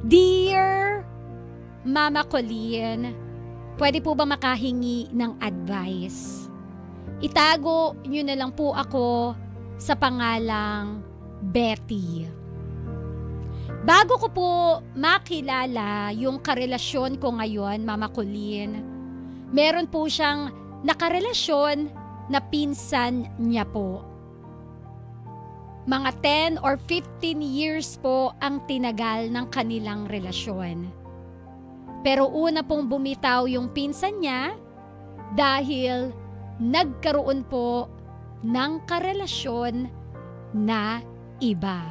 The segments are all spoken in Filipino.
Dear Mama Colleen, pwede po ba makahingi ng advice? Itago nyo na lang po ako sa pangalang Betty. Bago ko po makilala yung karelasyon ko ngayon, Mama Colleen, meron po siyang nakarelasyon na pinsan niya po. Mga 10 or 15 years po ang tinagal ng kanilang relasyon. Pero una pong bumitaw yung pinsan niya dahil nagkaroon po ng karelasyon na iba.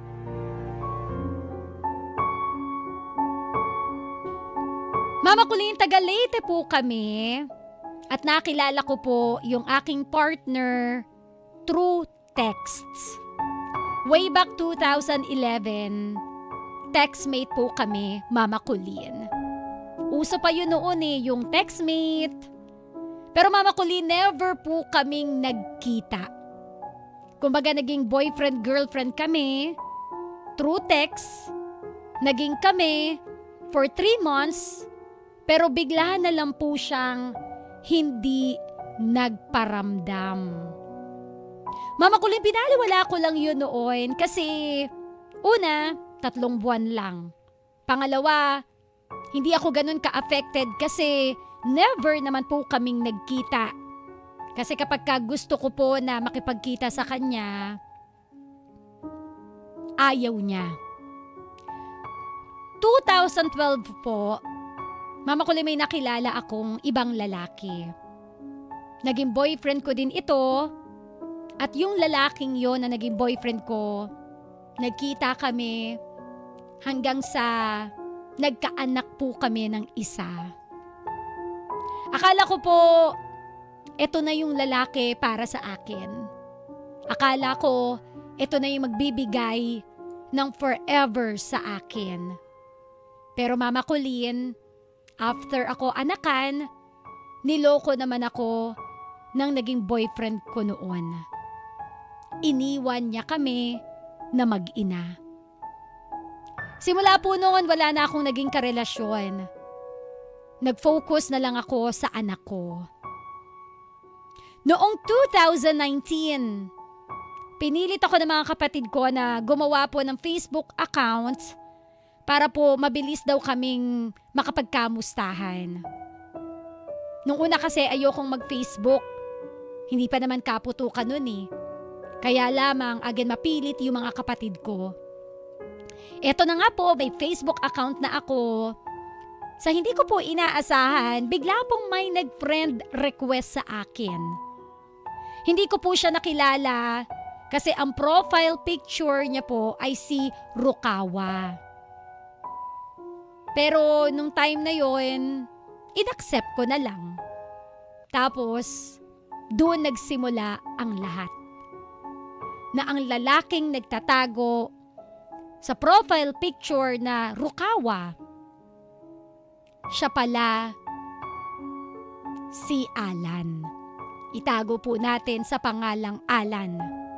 Mama Colleen, taga Leyte po kami at nakilala ko po yung aking partner through texts. Way back 2011, textmate po kami, Mama Colleen. Uso pa yun noon yung textmate. Pero Mama Colleen, never po kaming nagkita. Kumbaga naging boyfriend-girlfriend kami through text. Naging kami for 3 months, pero bigla na lang po siyang hindi nagparamdam. Mama Colleen, binaliwala ko lang yun noon kasi una, 3 buwan lang. Pangalawa, hindi ako ganun ka-affected kasi never naman po kaming nagkita. Kasi kapag gusto ko po na makipagkita sa kanya, ayaw niya. 2012 po, Mama Colleen, may nakilala akong ibang lalaki. Naging boyfriend ko din ito. At yung lalaking yon na naging boyfriend ko, nagkita kami hanggang sa nagkaanak po kami ng isa. Akala ko po, eto na yung lalaki para sa akin. Akala ko, eto na yung magbibigay ng forever sa akin. Pero Mama Colleen, after ako anakan, niloko naman ako ng naging boyfriend ko noon. Iniwan niya kami na mag-ina. Simula po noon, wala na akong naging karelasyon. Nag-focus na lang ako sa anak ko. Noong 2019, pinilit ako ng mga kapatid ko na gumawa po ng Facebook account para po mabilis daw kaming makapagkamustahan. Nung una kasi ayokong mag-Facebook. Hindi pa naman kaputukan nun Kaya lamang again mapilit yung mga kapatid ko. Eto na nga po, may Facebook account na ako. Sa hindi ko po inaasahan, bigla pong may nag-friend request sa akin. Hindi ko po siya nakilala kasi ang profile picture niya po ay si Rukawa. Pero nung time na yon, inaccept ko na lang. Tapos, doon nagsimula ang lahat. Na ang lalaking nagtatago sa profile picture na Rukawa, siya pala si Alan. Itago po natin sa pangalang Alan.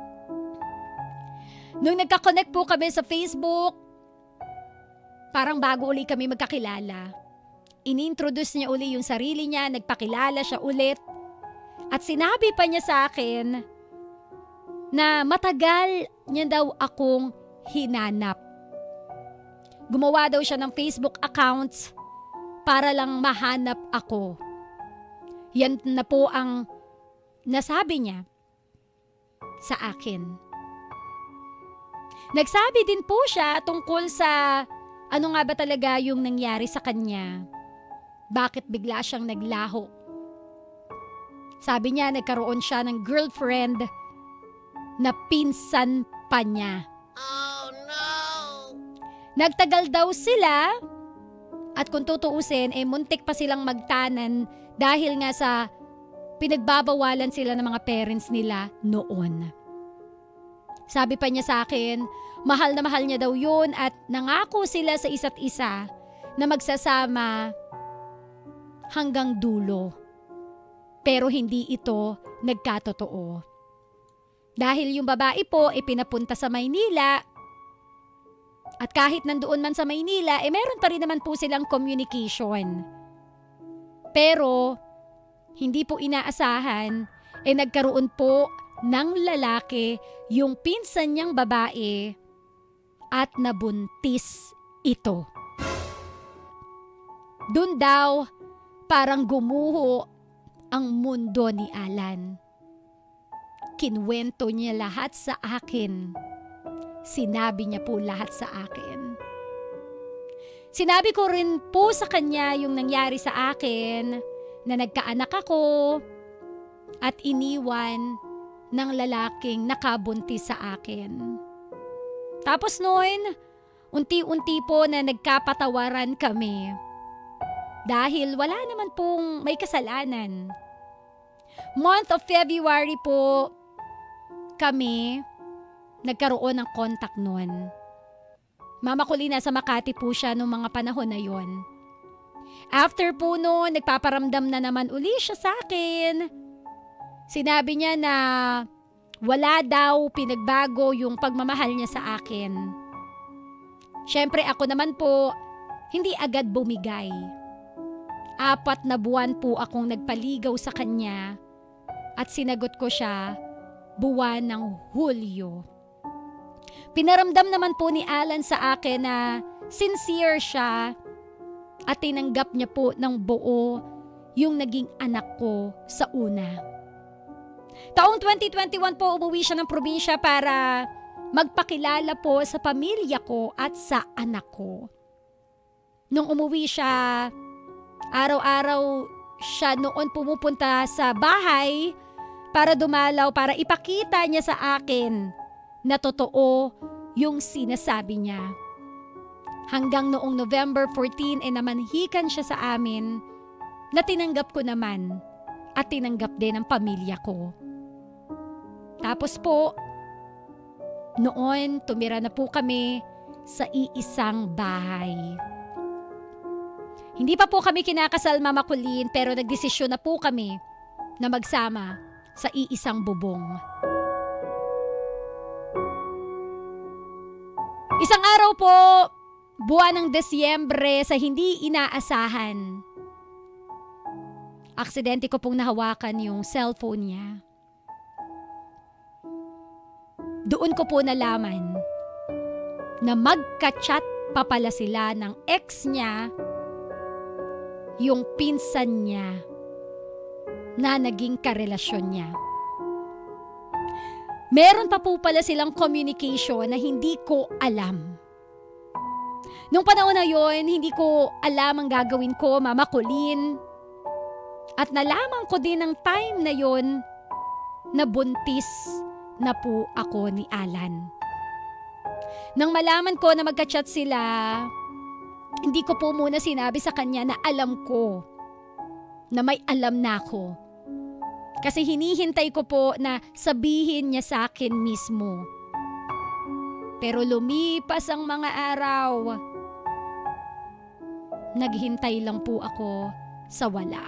Nung nagka-connect po kami sa Facebook, parang bago uli kami magkakilala. Inintroduce niya uli yung sarili niya, nagpakilala siya ulit. At sinabi pa niya sa akin na matagal niya daw akong hinanap. Gumawa daw siya ng Facebook accounts para lang mahanap ako. Yan na po ang nasabi niya sa akin. Nagsabi din po siya tungkol sa ano nga ba talaga yung nangyari sa kanya. Bakit bigla siyang naglaho? Sabi niya nagkaroon siya ng girlfriend na pinsan pa niya. Oh no! Nagtagal daw sila at kung tutuusin, muntik pa silang magtanan dahil nga sa pinagbabawalan sila ng mga parents nila noon. Sabi pa niya sa akin, mahal na mahal niya daw yun at nangako sila sa isa't isa na magsasama hanggang dulo. Pero hindi ito nagkatotoo. Dahil yung babae po pinapunta sa Maynila At kahit nandoon man sa Maynila, meron pa rin naman po silang communication. Pero, hindi po inaasahan, nagkaroon po ng lalaki yung pinsan niyang babae at nabuntis ito. Doon daw, parang gumuho ang mundo ni Alan. Kinwento niya lahat sa akin. Sinabi niya po lahat sa akin. Sinabi ko rin po sa kanya yung nangyari sa akin na nagkaanak ako at iniwan ng lalaking nakabuntis sa akin. Tapos noon, unti-unti po na nagkapatawaran kami. Dahil wala naman pong may kasalanan. Month of February po kami nagkaroon ng contact noon. Mama ko nasa Makati po siya noong mga panahon na yon. After po noon, nagpaparamdam na naman uli siya sa akin. Sinabi niya na wala daw pinagbago yung pagmamahal niya sa akin. Siyempre ako naman po, hindi agad bumigay. 4 na buwan po akong nagpaligaw sa kanya at sinagot ko siya buwan ng Hulyo. Pinaramdam naman po ni Alan sa akin na sincere siya at tinanggap niya po ng buo yung naging anak ko sa una. Taong 2021 po umuwi siya ng probinsya para magpakilala po sa pamilya ko at sa anak ko. Nung umuwi siya, araw-araw siya noon pumupunta sa bahay para dumalaw, para ipakita niya sa akin na totoo yung sinasabi niya. Hanggang noong November 14 namanhikan siya sa amin na tinanggap ko naman at tinanggap din ng pamilya ko. Tapos po, noon tumira na po kami sa iisang bahay. Hindi pa po kami kinakasal, Mama Colleen, pero nagdesisyon na po kami na magsama sa iisang bubong. Isang araw po, buwan ng Desyembre, sa hindi inaasahan, aksidente ko pong nahawakan yung cellphone niya. Doon ko po nalaman na magka-chat pa pala sila ng ex niya, yung pinsan niya na naging karelasyon niya. Meron pa po pala silang communication na hindi ko alam. Nung panahon na yon, hindi ko alam ang gagawin ko, Mama Colleen. At nalaman ko din ng time na yon na buntis na po ako ni Alan. Nang malaman ko na magka-chat sila, hindi ko po muna sinabi sa kanya na alam ko na may alam na ako. Kasi hinihintay ko po na sabihin niya sa akin mismo. Pero lumipas ang mga araw. Naghintay lang po ako sa wala.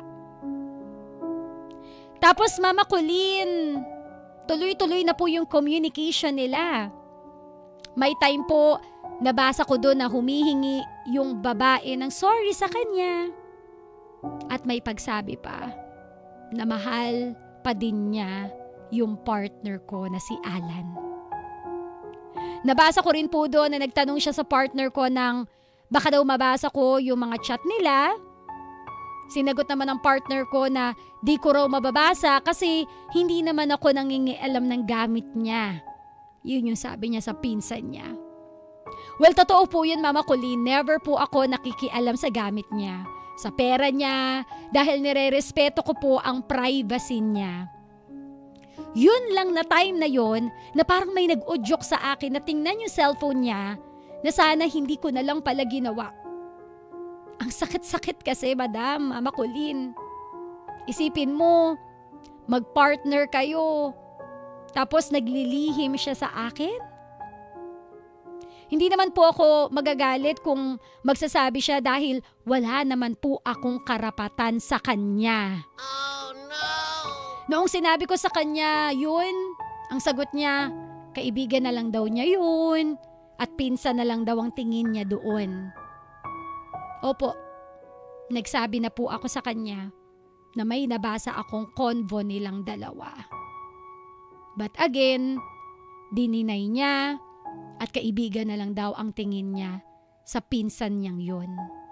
Tapos Mama Colleen, tuloy-tuloy na po yung communication nila. May time po, nabasa ko doon na humihingi yung babae ng sorry sa kanya. At may pagsabi pa na mahal pa din niya yung partner ko na si Alan. Nabasa ko rin po doon na nagtanong siya sa partner ko ng baka daw mabasa ko yung mga chat nila. Sinagot naman ng partner ko na di ko raw mababasa kasi hindi naman ako nangingialam ng gamit niya. Yun yung sabi niya sa pinsan niya. Well, totoo po yun, Mama Colleen. Never po ako nakikialam sa gamit niya, sa pera niya, dahil nire-respeto ko po ang privacy niya. Yun lang na time na yon na parang may nag-udyok sa akin na tingnan yung cellphone niya na sana hindi ko na lang pala ginawa. Ang sakit-sakit kasi, Madam, Mama Colleen. Isipin mo, mag-partner kayo, tapos naglilihim siya sa akin? Hindi naman po ako magagalit kung magsasabi siya dahil wala naman po akong karapatan sa kanya. Oh no! Noong sinabi ko sa kanya, yun, ang sagot niya, kaibigan na lang daw niya yun. at pinsan na lang daw ang tingin niya doon. Opo, nagsabi na po ako sa kanya na may nabasa akong convo nilang dalawa. But again, dininay niya at kaibigan na lang daw ang tingin niya sa pinsan niyang yun.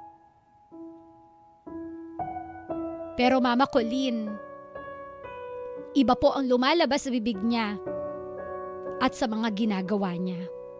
Pero Mama Colleen, iba po ang lumalabas sa bibig niya at sa mga ginagawa niya.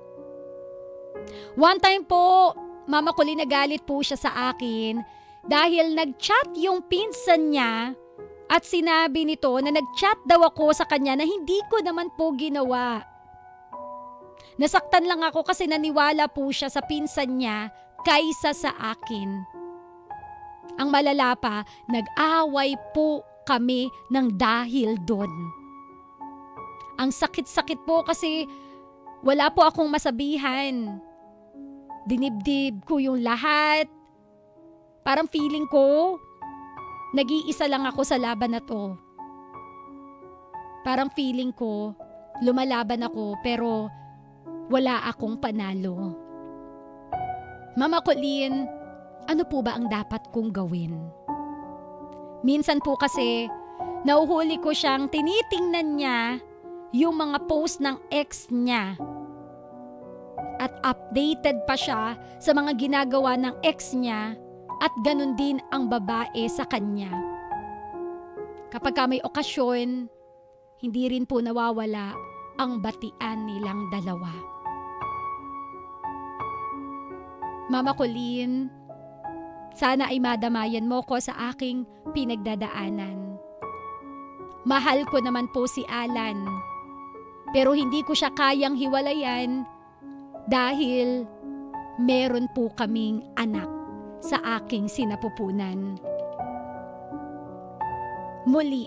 One time po, Mama Colleen, nagalit po siya sa akin dahil nag-chat yung pinsan niya at sinabi nito na nag-chat daw ako sa kanya na hindi ko naman po ginawa. Nasaktan lang ako kasi naniwala po siya sa pinsan niya kaysa sa akin. Ang malala pa, nag-away po kami ng dahil doon. Ang sakit-sakit po kasi wala po akong masabihan. Dinibdib ko yung lahat. Parang feeling ko, nag-iisa lang ako sa laban na to. Parang feeling ko, lumalaban ako pero wala akong panalo. Mama Colleen, ano po ba ang dapat kong gawin? Minsan po kasi, nauhuli ko siyang tinitingnan niya yung mga post ng ex niya. At updated pa siya sa mga ginagawa ng ex niya at ganun din ang babae sa kanya. Kapag may okasyon, hindi rin po nawawala ang batian nilang dalawa. Mama Colleen, sana ay madamayan mo ko sa aking pinagdadaanan. Mahal ko naman po si Alan, pero hindi ko siya kayang hiwalayan dahil meron po kaming anak sa aking sinapupunan. Muli,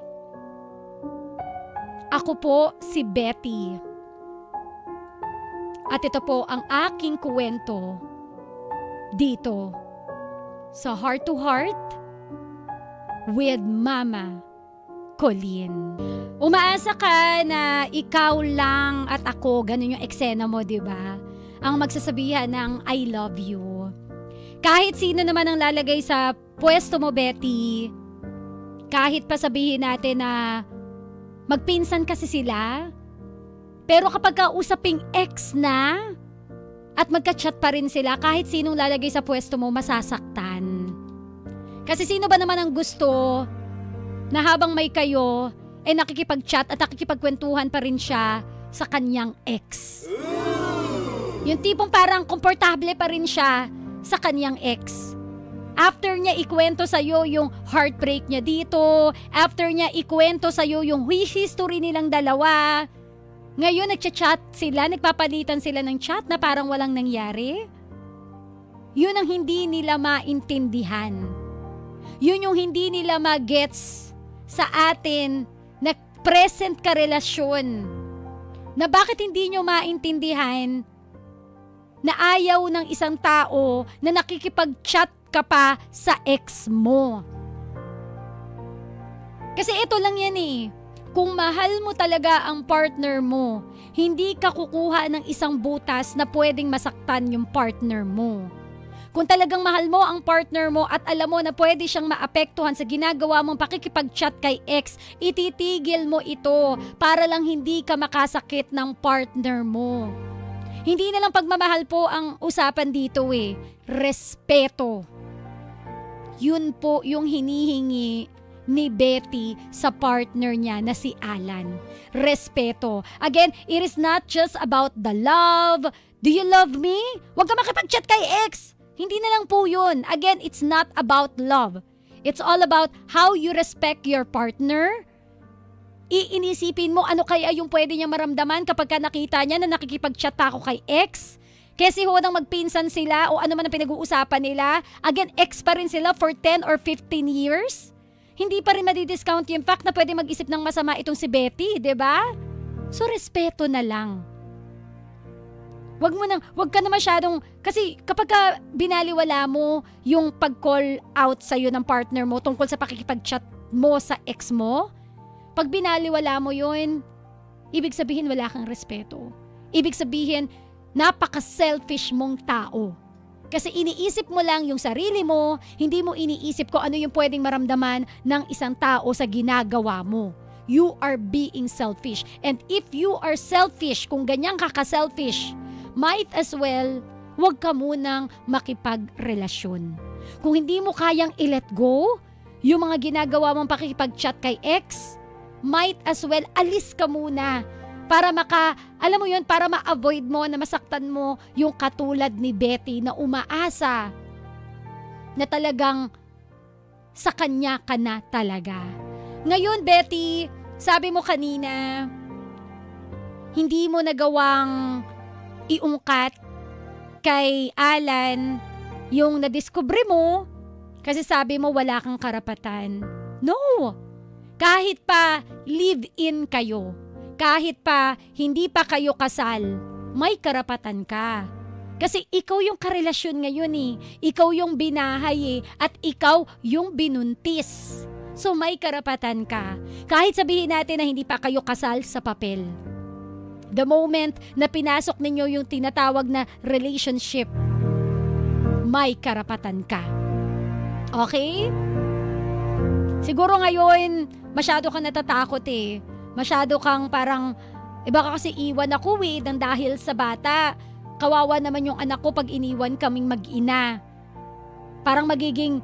ako po si Betty. At ito po ang aking kwento dito sa Heart to Heart with Mama Colleen. Umaasa ka na ikaw lang at ako, ganun yung eksena mo, di ba? Ang magsasabihan ng I love you. Kahit sino naman ang lalagay sa pwesto mo, Betty, kahit pa sabihin natin na magpinsan kasi sila, pero kapag kausaping ex na at magka-chat pa rin sila, kahit sinong lalagay sa pwesto mo, masasaktan. Kasi sino ba naman ang gusto na habang may kayo, nakikipag-chat at nakikipagkwentuhan pa rin siya sa kanyang ex? Yung tipong parang komportable pa rin siya sa kanyang ex. After niya ikwento sa'yo yung heartbreak niya dito, after niya ikwento sa'yo yung history nilang dalawa, ngayon nagchat-chat sila, nagpapalitan sila ng chat na parang walang nangyari. Yun ang hindi nila maintindihan. Yun yung hindi nila magets sa atin na present karelasyon. Na bakit hindi nyo maintindihan na ayaw ng isang tao na nakikipag-chat ka pa sa ex mo. Kasi ito lang yan eh. Kung mahal mo talaga ang partner mo, hindi ka kukuha ng isang butas na pwedeng masaktan yung partner mo. Kung talagang mahal mo ang partner mo at alam mo na pwede siyang maapektuhan sa ginagawa mong pakikipag-chat kay ex, ititigil mo ito para lang hindi ka makasakit ng partner mo. Hindi na lang pagmamahal po ang usapan dito eh. Respeto. Yun po yung hinihingi ni Betty sa partner niya na si Alan. Respeto. Again, it is not just about the love. Do you love me? Huwag ka makipag-chat kay ex. Hindi na lang po yun. Again, it's not about love. It's all about how you respect your partner. Iinisipin mo ano kaya yung pwede niya maramdaman kapag ka nakita niya na nakikipag-chat ako kay ex. Kasi ho nang magpinsan sila o ano man ang pinag-uusapan nila, again, ex pa rin sila for 10 or 15 years. Hindi pa rin madidiscount yung fact na pwede mag-isip ng masama itong si Betty, di ba? So, respeto na lang. Wag ka na masyadong, kasi kapag ka binaliwala mo yung pag-call out sa'yo ng partner mo tungkol sa pakikipag-chat mo sa ex mo, pag binaliwala mo yun, ibig sabihin wala kang respeto. Ibig sabihin, Napaka-selfish mong tao. Kasi iniisip mo lang yung sarili mo, hindi mo iniisip ko ano yung pwedeng maramdaman ng isang tao sa ginagawa mo. You are being selfish. And if you are selfish, kung ganyan ka ka-selfish, might as well, huwag ka munang makipagrelasyon. Kung hindi mo kayang i-let go, yung mga ginagawa mong pakikipag-chat kay ex, might as well, alis ka muna. Para alam mo yun, para ma-avoid mo na masaktan mo yung katulad ni Betty na umaasa na talagang sa kanya ka na talaga. Ngayon, Betty, sabi mo kanina, hindi mo nagawang iungkat kay Alan yung nadiskubre mo kasi sabi mo wala kang karapatan. No! Kahit pa live-in kayo, kahit pa hindi pa kayo kasal, may karapatan ka. Kasi ikaw yung karelasyon ngayon eh. Ikaw yung binahay eh. At ikaw yung binuntis. So may karapatan ka. Kahit sabihin natin na hindi pa kayo kasal sa papel. The moment na pinasok ninyo yung tinatawag na relationship, may karapatan ka. Okay? Siguro ngayon, masyado kang natatakot eh. Masyado kang parang, baka kasi iwan ako nang dahil sa bata. Kawawa naman yung anak ko pag iniwan kaming mag-ina. Parang magiging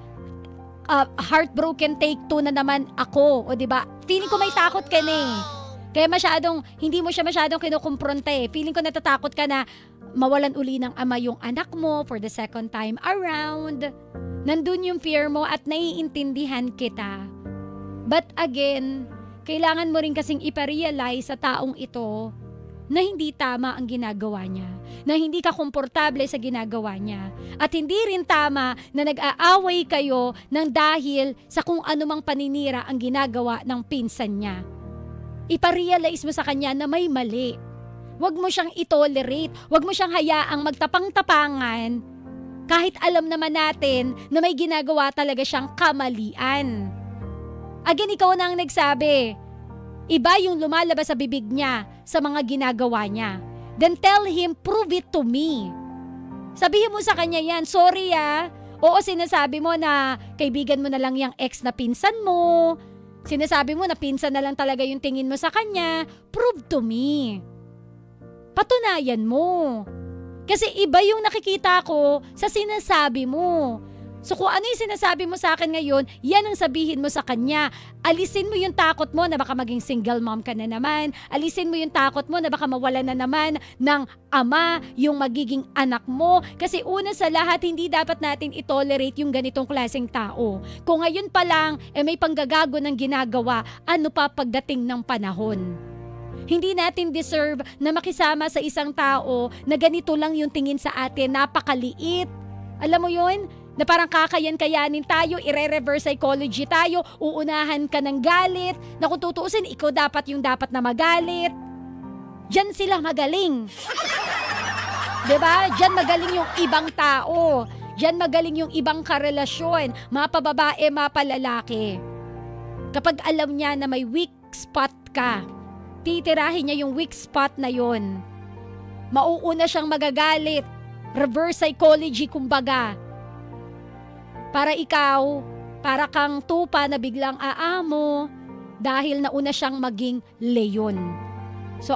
heartbroken take 2 na naman ako. O diba? Feeling ko may takot ka na eh. Kaya hindi mo siya masyadong kinukumpronta eh. Feeling ko natatakot ka na mawalan uli ng ama yung anak mo for the second time around. Nandun yung fear mo at naiintindihan kita. But again, kailangan mo rin kasing iparealize sa taong ito na hindi tama ang ginagawa niya, na hindi ka komportable sa ginagawa niya, at hindi rin tama na nag-aaway kayo ng dahil sa kung anumang paninira ang ginagawa ng pinsan niya. Iparealize mo sa kanya na may mali. Huwag mo siyang itolerate, huwag mo siyang hayaang magtapang-tapangan kahit alam naman natin na may ginagawa talaga siyang kamalian. Again, ikaw na ang nagsabi. Iba yung lumalabas sa bibig niya sa mga ginagawa niya. Then tell him, prove it to me. Sabihin mo sa kanya yan, sorry oo, sinasabi mo na kaibigan mo na lang yung ex na pinsan mo. Sinasabi mo na pinsan na lang talaga yung tingin mo sa kanya. Prove to me. Patunayan mo. Kasi iba yung nakikita ko sa sinasabi mo. So kung ano yung sinasabi mo sa akin ngayon, yan ang sabihin mo sa kanya. Alisin mo yung takot mo na baka maging single mom ka na naman. Alisin mo yung takot mo na baka mawala na naman ng ama yung magiging anak mo. Kasi una sa lahat, hindi dapat natin itolerate yung ganitong klaseng tao. Kung ngayon pa lang, may panggagago ng ginagawa, ano pa pagdating ng panahon? Hindi natin deserve na makisama sa isang tao na ganito lang yung tingin sa atin, napakaliit. Alam mo yun? Na parang kakayan-kayanin tayo, ire-reverse psychology tayo, uunahan ka ng galit, na kung tutuusin, ikaw dapat na magalit. Diyan sila magaling. Diba? Diyan magaling yung ibang tao. Diyan magaling yung ibang karelasyon, mapababae, mapalalaki. Kapag alam niya na may weak spot ka, titirahin niya yung weak spot na yon. Mauuna siyang magagalit. Reverse psychology kumbaga. Para ikaw, para kang tupa na biglang aamo dahil nauna siyang maging leyon. So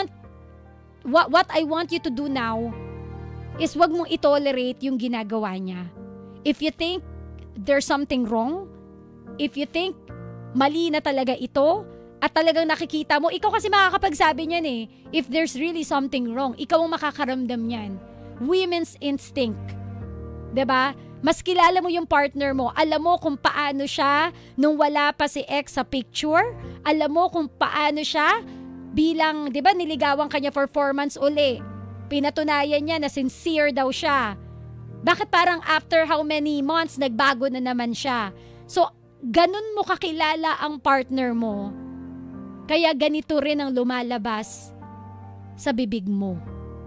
what I want you to do now is wag mong itolerate yung ginagawa niya. If you think there's something wrong, if you think mali na talaga ito, at talagang nakikita mo, ikaw kasi makakapagsabi niyan eh. If there's really something wrong, ikaw ang makakaramdam niyan. Women's instinct. 'Di ba? Mas kilala mo yung partner mo. Alam mo kung paano siya nung wala pa si ex sa picture. Alam mo kung paano siya bilang, di ba, niligawan kanya for 4 months uli. Pinatunayan niya na sincere daw siya. Bakit parang after how many months, nagbago na naman siya? So, ganun mo kakilala ang partner mo. Kaya ganito rin ang lumalabas sa bibig mo.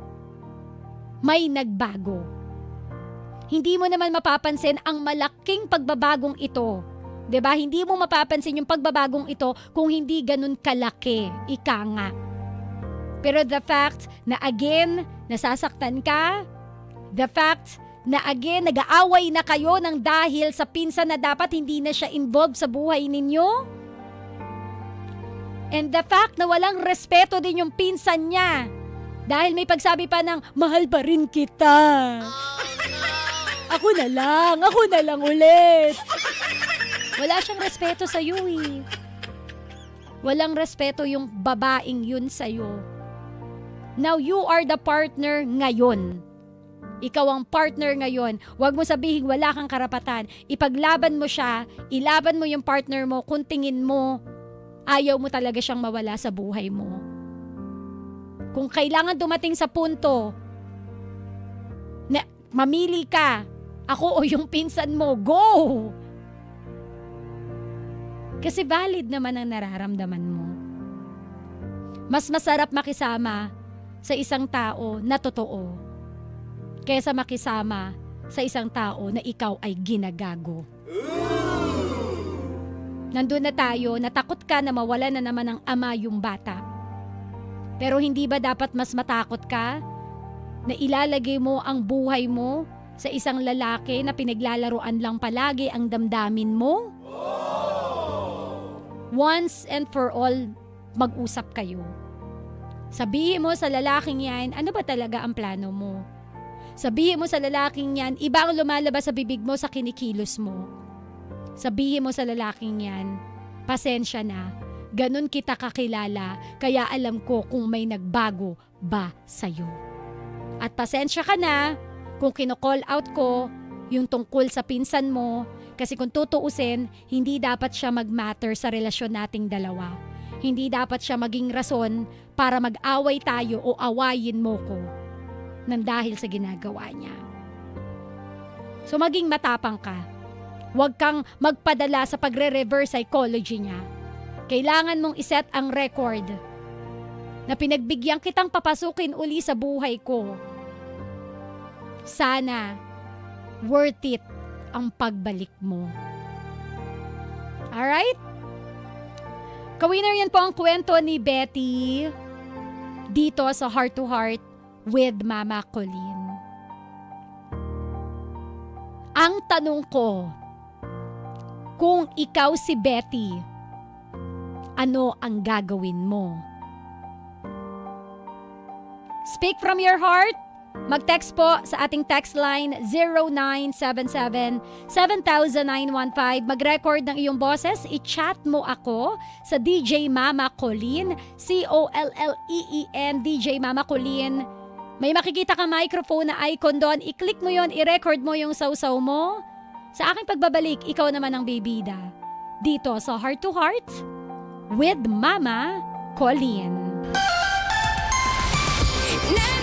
May nagbago. Hindi mo naman mapapansin ang malaking pagbabagong ito. 'Di ba? Hindi mo mapapansin yung pagbabagong ito kung hindi ganun kalaki. Ika nga. Pero the fact na again, nasasaktan ka, the fact na again, nag-aaway na kayo ng dahil sa pinsan na dapat hindi na siya involved sa buhay ninyo, and the fact na walang respeto din yung pinsan niya dahil may pagsabi pa ng, mahal pa rin kita. Ako na lang ulit. Wala siyang respeto sa iyo eh. Walang respeto yung babaeng yun sa iyo. Now you are the partner ngayon. Ikaw ang partner ngayon. Huwag mo sabihin wala kang karapatan. Ipaglaban mo siya, ilaban mo yung partner mo kung tingin mo ayaw mo talaga siyang mawala sa buhay mo. Kung kailangan dumating sa punto na mamili ka, ako o yung pinsan mo, go! Kasi valid naman ang nararamdaman mo. Mas masarap makisama sa isang tao na totoo kaysa makisama sa isang tao na ikaw ay ginagago. Nandun na tayo, natakot ka na mawala na naman ng ama yung bata. Pero hindi ba dapat mas matakot ka na ilalagay mo ang buhay mo sa isang lalaki na pinaglalaruan lang palagi ang damdamin mo? Once and for all, mag-usap kayo. Sabihin mo sa lalaking yan, ano ba talaga ang plano mo? Sabihin mo sa lalaking yan, iba ang lumalabas sa bibig mo sa kinikilos mo. Sabihin mo sa lalaking yan, pasensya na, ganun kita kakilala, kaya alam ko kung may nagbago ba sa'yo. At pasensya ka na kung kino-call out ko yung tungkol sa pinsan mo, kasi kung tutuusin, hindi dapat siya mag-matter sa relasyon nating dalawa. Hindi dapat siya maging rason para mag-away tayo o awayin mo ko nang dahil sa ginagawa niya. So maging matapang ka. Huwag kang magpadala sa pagre-reverse psychology niya. Kailangan mong iset ang record na pinagbigyan kitang papasukin uli sa buhay ko. Sana worth it ang pagbalik mo. Alright? Kawinner, yan po ang kwento ni Betty dito sa Heart to Heart with Mama Colleen. Ang tanong ko, kung ikaw si Betty, ano ang gagawin mo? Speak from your heart. Mag-text po sa ating text line 0977-7915. Mag-record ng iyong boses. I-chat mo ako sa DJ Mama Colleen, COLLEEN, DJ Mama Colleen. May makikita ka microphone na icon doon. I-click mo yon, i-record mo yung sausaw mo. Sa aking pagbabalik, ikaw naman ang bibida. Dito sa Heart to Heart with Mama Colleen.